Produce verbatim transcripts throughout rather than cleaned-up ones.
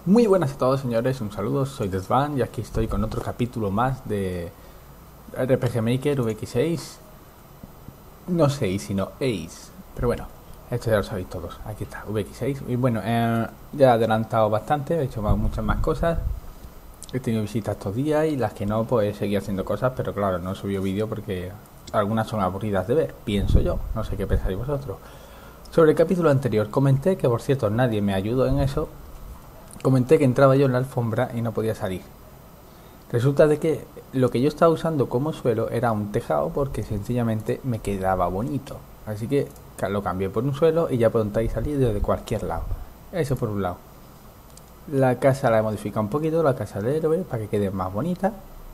Muy buenas a todos, señores, un saludo, soy Desvan y aquí estoy con otro capítulo más de R P G Maker V X seis. No seis, sino Ace, pero bueno, esto ya lo sabéis todos. Aquí está, V X seis. Y bueno, eh, ya he adelantado bastante, he hecho más, muchas más cosas. He tenido visitas estos días y las que no, pues seguí haciendo cosas, pero claro, no he subido vídeo porque algunas son aburridas de ver, pienso yo, no sé qué pensáis vosotros. Sobre el capítulo anterior comenté que, por cierto, nadie me ayudó en eso. Comenté que entraba yo en la alfombra y no podía salir. Resulta de que lo que yo estaba usando como suelo era un tejado porque sencillamente me quedaba bonito. Así que lo cambié por un suelo y ya puedo entrar y salir desde cualquier lado. Eso por un lado. La casa la he modificado un poquito, la casa del héroe, para que quede más bonita.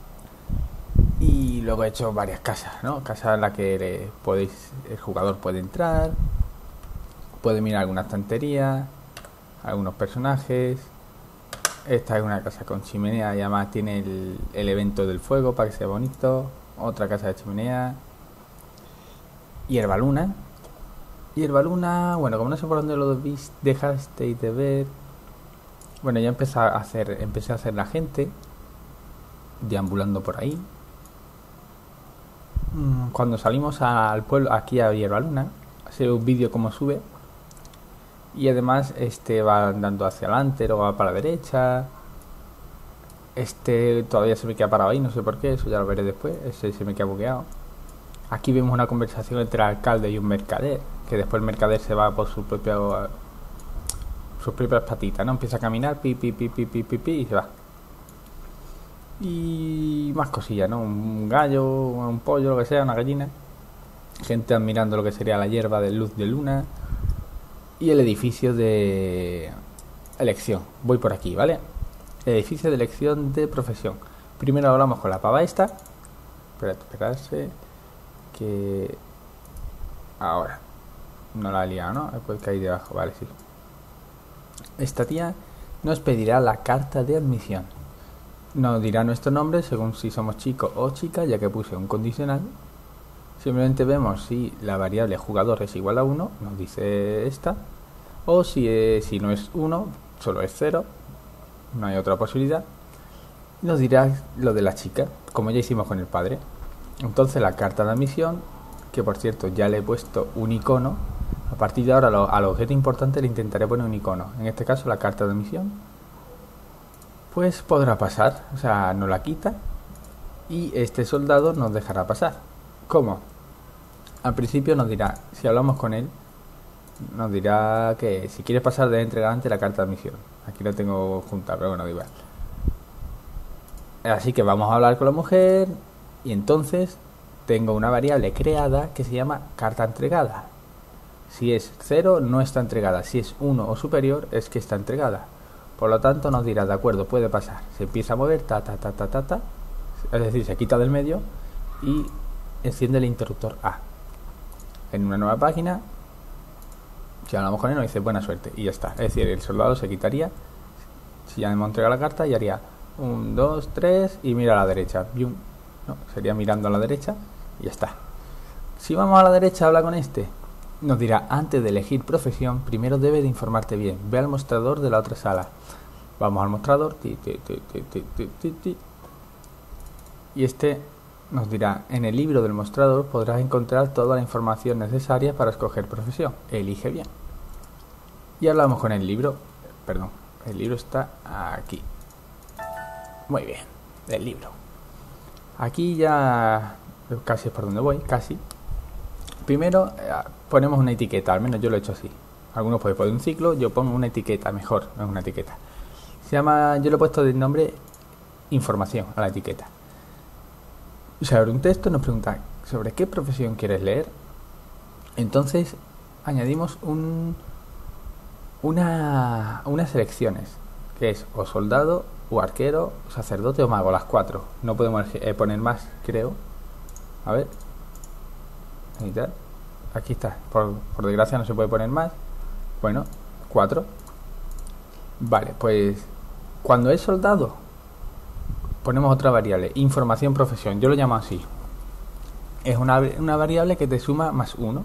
Y luego he hecho varias casas, ¿no? Casas en las que podéis, el jugador puede entrar, puede mirar alguna estantería, algunos personajes. Esta es una casa con chimenea y además tiene el, el evento del fuego para que sea bonito. Otra casa de chimenea. Hierbaluna. Hierbaluna, bueno, como no sé por dónde lo dejasteis de ver. Bueno, ya empecé a hacer, empecé a hacer la gente deambulando por ahí. Cuando salimos al pueblo, aquí a Hierbaluna, hace un vídeo como sube. Y además este va andando hacia adelante, luego va para la derecha. Este todavía se me queda parado ahí, no sé por qué, eso ya lo veré después. Ese se me queda bugueado. Aquí vemos una conversación entre el alcalde y un mercader, que después el mercader se va por su propio sus propias patitas, ¿no? Empieza a caminar, pi, pi, pi, pi, pi, pi, pi, y se va. Y más cosillas, ¿no? Un gallo, un pollo, lo que sea, una gallina. Gente admirando lo que sería la hierba de luz de luna. Y el edificio de elección. Voy por aquí, ¿vale? El edificio de elección de profesión. Primero hablamos con la pava esta. Esperad, esperarse. Que... Ahora. No la he liado, ¿no? Pues que hay debajo, vale, sí. Esta tía nos pedirá la carta de admisión. Nos dirá nuestro nombre según si somos chico o chica, ya que puse un condicional. Simplemente vemos si la variable jugador es igual a uno, nos dice esta. O si, es, si no es uno, solo es cero, no hay otra posibilidad. Nos dirá lo de la chica, como ya hicimos con el padre. Entonces la carta de admisión, que por cierto ya le he puesto un icono. A partir de ahora lo, al objeto importante le intentaré poner un icono. En este caso la carta de admisión. Pues podrá pasar, o sea, no la quita. Y este soldado nos dejará pasar. ¿Cómo? Al principio nos dirá, si hablamos con él, nos dirá que si quieres pasar debe entregar antes la carta de admisión. Aquí la tengo junta, pero bueno, da igual. Así que vamos a hablar con la mujer y entonces tengo una variable creada que se llama carta entregada. Si es cero no está entregada, si es uno o superior es que está entregada. Por lo tanto nos dirá, de acuerdo, puede pasar. Se empieza a mover, ta ta ta ta ta ta, es decir, se quita del medio y enciende el interruptor A. En una nueva página, si hablamos con él, nos dice buena suerte y ya está. Es decir, el soldado se quitaría, si ya hemos entregado la carta, y haría un, dos, tres y mira a la derecha. Bium. No, sería mirando a la derecha y ya está. Si vamos a la derecha, habla con este. Nos dirá, antes de elegir profesión, primero debe de informarte bien. Ve al mostrador de la otra sala. Vamos al mostrador. Ti, ti, ti, ti, ti, ti, ti, ti. Y este nos dirá, en el libro del mostrador podrás encontrar toda la información necesaria para escoger profesión. Elige bien. Y hablamos con el libro. Perdón, el libro está aquí. Muy bien, el libro. Aquí ya casi es por donde voy, casi. Primero eh, ponemos una etiqueta, al menos yo lo he hecho así. Algunos pueden poner un ciclo, yo pongo una etiqueta, mejor, no es una etiqueta. Se llama, yo le he puesto de nombre información a la etiqueta. Se abre un texto, nos pregunta sobre qué profesión quieres leer. Entonces añadimos un, una, unas selecciones, que es o soldado, o arquero, o sacerdote o mago, las cuatro. No podemos eh, poner más, creo. A ver. Aquí está, por, por desgracia no se puede poner más. Bueno, cuatro. Vale, pues cuando es soldado ponemos otra variable, información profesión, yo lo llamo así. Es una, una variable que te suma más uno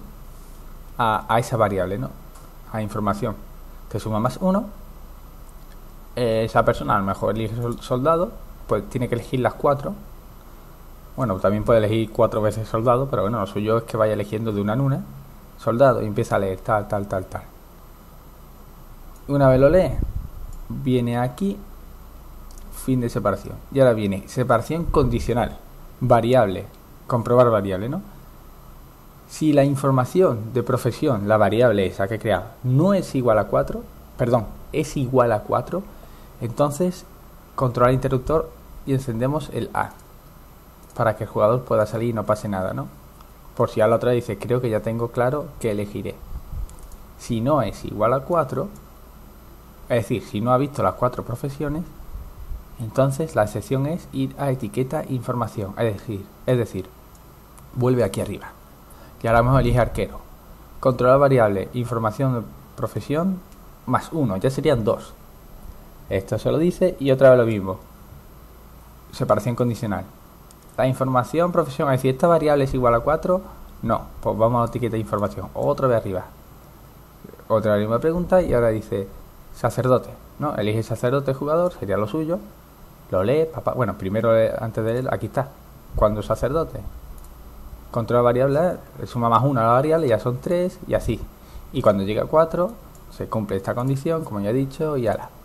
a, a esa variable, ¿no? A información. Te suma más uno. Eh, esa persona a lo mejor elige soldado, pues tiene que elegir las cuatro. Bueno, también puede elegir cuatro veces soldado, pero bueno, lo suyo es que vaya eligiendo de una en una soldado y empieza a leer tal, tal, tal, tal. Una vez lo lee, viene aquí, fin de separación. Y ahora viene separación condicional, variable, comprobar variable, ¿no? Si la información de profesión, la variable esa que he creado, no es igual a cuatro, perdón, es igual a cuatro, entonces controlar el interruptor y encendemos el A para que el jugador pueda salir y no pase nada, ¿no? Por si a la otra dice, creo que ya tengo claro que elegiré. Si no es igual a cuatro, es decir, si no ha visto las cuatro profesiones, entonces la excepción es ir a etiqueta información, es decir, es decir, vuelve aquí arriba. Y ahora mismo elige arquero. Controlar variable, información de profesión, más uno, ya serían dos. Esto se lo dice y otra vez lo mismo. Separación condicional. La información profesión, es decir, esta variable es igual a cuatro, no, pues vamos a la etiqueta de información, otra vez arriba. Otra misma pregunta y ahora dice sacerdote, ¿no? Elige sacerdote jugador, sería lo suyo. Lo lee, papá. Bueno, primero antes de leer, aquí está. Cuando sacerdote. Controla variable, le suma más uno a la variable, ya son tres y así. Y cuando llega a cuatro, se cumple esta condición, como ya he dicho, y ala.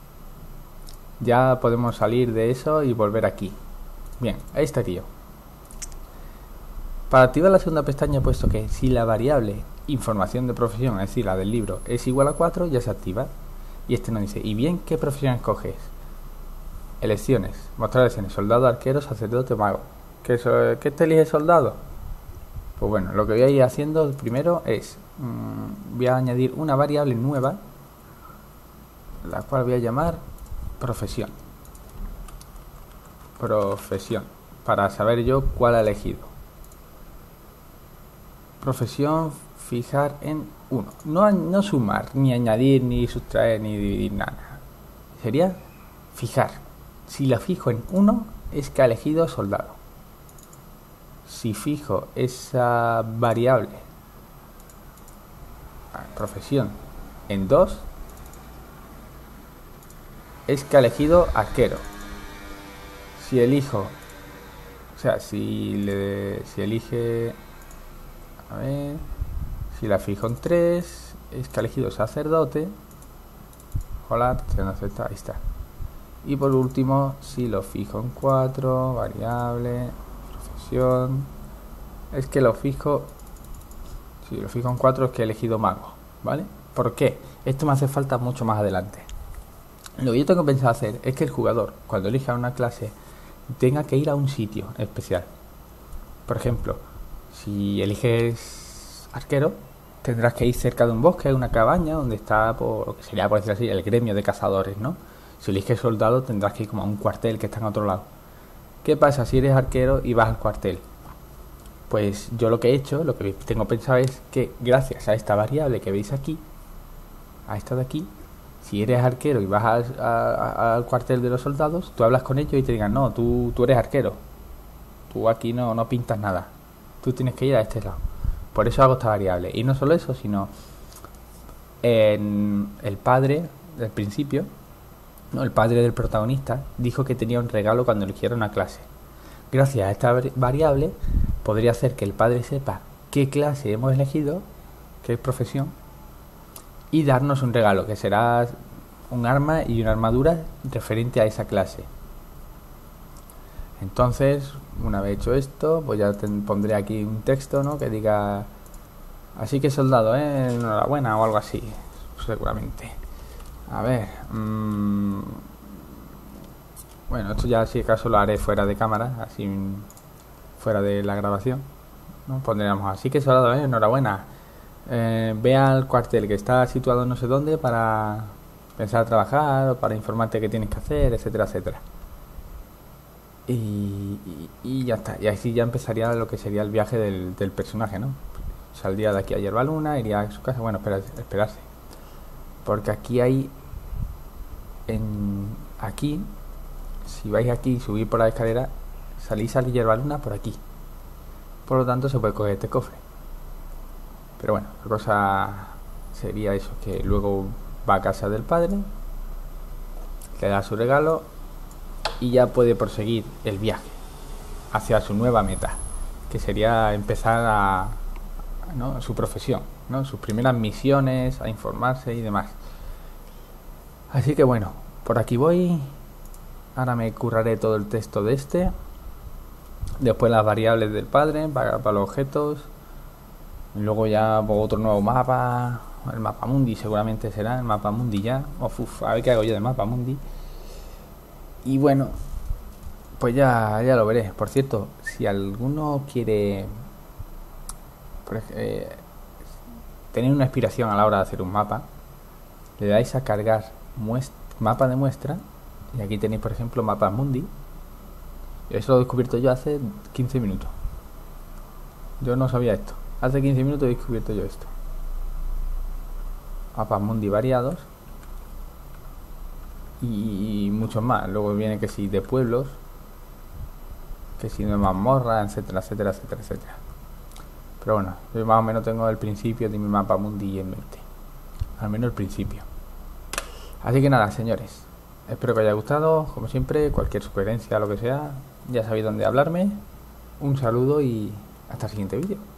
Ya podemos salir de eso y volver aquí. Bien, ahí está, tío. Para activar la segunda pestaña he puesto que si la variable información de profesión, es decir, la del libro, es igual a cuatro, ya se activa. Y este nos dice, ¿y bien qué profesión escoges? Elecciones, mostrar elecciones, soldado, arquero, sacerdote, mago. ¿Qué, ¿Qué te elige soldado? Pues bueno, lo que voy a ir haciendo primero es, mmm, voy a añadir una variable nueva, la cual voy a llamar profesión. Profesión, para saber yo cuál ha elegido. Profesión, fijar en uno. No, no sumar, ni añadir, ni sustraer, ni dividir, nada. Sería fijar. Si la fijo en uno, es que ha elegido soldado. Si fijo esa variable, profesión, en dos, es que ha elegido arquero. Si elijo, o sea, si le si elige, a ver, si la fijo en tres, es que ha elegido sacerdote. Hola, ahí está. Y por último, si lo fijo en cuatro, variable, profesión, es que lo fijo, si lo fijo en cuatro es que he elegido mago, ¿vale? ¿Por qué? Esto me hace falta mucho más adelante. Lo que yo tengo pensado hacer es que el jugador, cuando elija una clase, tenga que ir a un sitio especial. Por ejemplo, si eliges arquero, tendrás que ir cerca de un bosque, una cabaña, donde está, por, lo que sería, por decirlo así, el gremio de cazadores, ¿no? Si eliges soldado, tendrás que ir como a un cuartel que está en otro lado. ¿Qué pasa si eres arquero y vas al cuartel? Pues yo lo que he hecho, lo que tengo pensado es que gracias a esta variable que veis aquí, a esta de aquí, si eres arquero y vas a, a, a, al cuartel de los soldados, tú hablas con ellos y te digan, no, tú, tú eres arquero, tú aquí no, no pintas nada, tú tienes que ir a este lado. Por eso hago esta variable. Y no solo eso, sino en el padre del principio, no, el padre del protagonista dijo que tenía un regalo cuando eligiera una clase. Gracias a esta variable podría hacer que el padre sepa qué clase hemos elegido, qué profesión, y darnos un regalo, que será un arma y una armadura referente a esa clase. Entonces, una vez hecho esto, pues ya te pondré aquí un texto, ¿no?, que diga, así que soldado, ¿eh?, enhorabuena, o algo así, seguramente. A ver, mmm, bueno, esto ya si acaso lo haré fuera de cámara, así fuera de la grabación, ¿no? Pondríamos, así que soldado, ¿eh?, enhorabuena. Eh, ve al cuartel que está situado no sé dónde para pensar a trabajar o para informarte qué tienes que hacer, etcétera, etcétera. Y, y, y ya está. Y así ya empezaría lo que sería el viaje del, del personaje, ¿no? Saldría de aquí a Yerbaluna, iría a su casa. Bueno, espera, esperarse. Porque aquí hay... En, aquí, si vais aquí y subís por la escalera, salís a Yerbaluna por aquí. Por lo tanto, se puede coger este cofre. Pero bueno, la cosa sería eso, que luego va a casa del padre, le da su regalo y ya puede proseguir el viaje hacia su nueva meta, que sería empezar a, ¿no?, su profesión, ¿no?, sus primeras misiones, a informarse y demás. Así que bueno, por aquí voy. Ahora me curraré todo el texto de este, después las variables del padre para, para los objetos, y luego ya pues, otro nuevo mapa, el mapa mundi seguramente será, el mapa mundi ya. Uf, uf, a ver qué hago yo de mapa mundi. Y bueno, pues ya, ya lo veré. Por cierto, si alguno quiere por, eh, tener una inspiración a la hora de hacer un mapa, le dais a cargar mapa de muestra. Y aquí tenéis, por ejemplo, mapas mundi. Eso lo he descubierto yo hace quince minutos. Yo no sabía esto. Hace quince minutos he descubierto yo esto. Mapas mundi variados. Y, y muchos más. Luego viene que si de pueblos, que si de mazmorras, etcétera, etcétera, etcétera, etcétera. Pero bueno, yo más o menos tengo el principio de mi mapa mundi en mente. Al menos el principio. Así que nada, señores. Espero que os haya gustado. Como siempre, cualquier sugerencia, lo que sea, ya sabéis dónde hablarme. Un saludo y hasta el siguiente vídeo.